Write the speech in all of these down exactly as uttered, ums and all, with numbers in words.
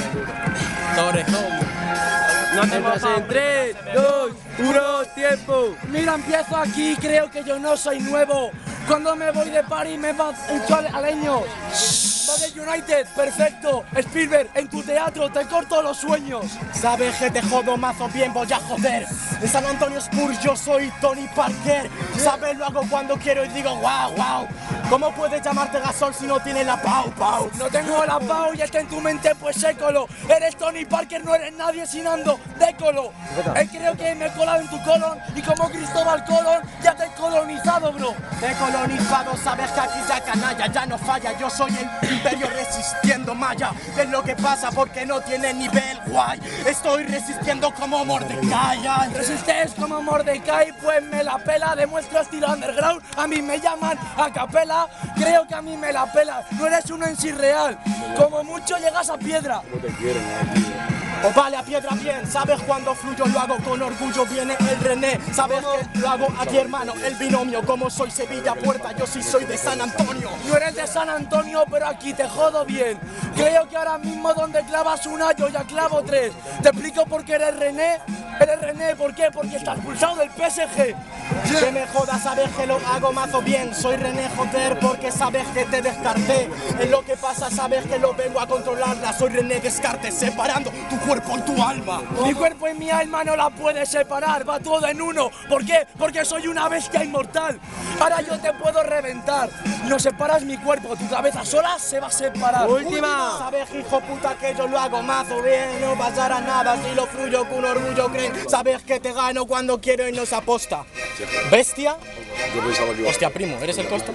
Torrejón. No te vas en tres, dos, uno, tiempo. Mira, empiezo aquí, creo que yo no soy nuevo. Cuando me voy de París me va hecho aleños. Va de United, perfecto. Spielberg, en tu teatro te corto los sueños. Sabes que te jodo mazo bien, voy a joder. En San Antonio Spurs yo soy Tony Parker. Sabes, lo hago cuando quiero y digo wow, wow. ¿Cómo puedes llamarte Gasol si no tienes la pau, pau? No tengo la pau y está en tu mente, pues sécolo. Eres Tony Parker, no eres nadie sin ando, décolo. Eh, creo que me he colado en tu colon y como Cristóbal Colón ya te he colonizado, bro. Te he colonizado, sabes que aquí ya canalla, ya no falla. Yo soy el imperio resistiendo maya. Es lo que pasa porque no tiene nivel guay. Estoy resistiendo como Mordecai. Ay. Resistes como Mordecai, pues me la pela. Demuestro estilo underground, a mí me llaman a capela. Creo que a mí me la pela, no eres uno en sí real. Como mucho llegas a piedra. No te quieren, eh, O vale, a piedra bien, sabes cuando fluyo lo hago con orgullo, viene el René. Sabes que lo hago aquí, hermano, el binomio. Como soy Sevilla Puerta, yo sí soy de San Antonio. No eres de San Antonio, pero aquí te jodo bien. Creo que ahora mismo donde clavas una, yo ya clavo tres. Te explico por qué eres René. Eres René, ¿por qué? Porque estás expulsado del P S G. Que me jodas, sabes que lo hago mazo bien. Soy René Joder porque sabes que te descarté. Es lo que pasa, sabes que lo vengo a controlarla. Soy René Descartes, separando tu cuerpo y tu alma. Mi cuerpo y mi alma no la puedes separar, va todo en uno. ¿Por qué? Porque soy una bestia inmortal. Ahora yo te puedo reventar. No separas mi cuerpo, tu cabeza sola se va a separar. Última. Sabes, hijo puta, que yo lo hago mazo bien. No pasará nada si lo fluyo con orgullo creen. Sabes que te gano cuando quiero y no se aposta. ¿Bestia? Yo pensaba que iba a... Hostia, primo, ¿eres el costo?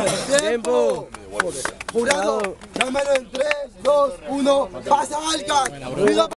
Tiempo. Jurado, llámalo en tres, dos, uno, pasa al can.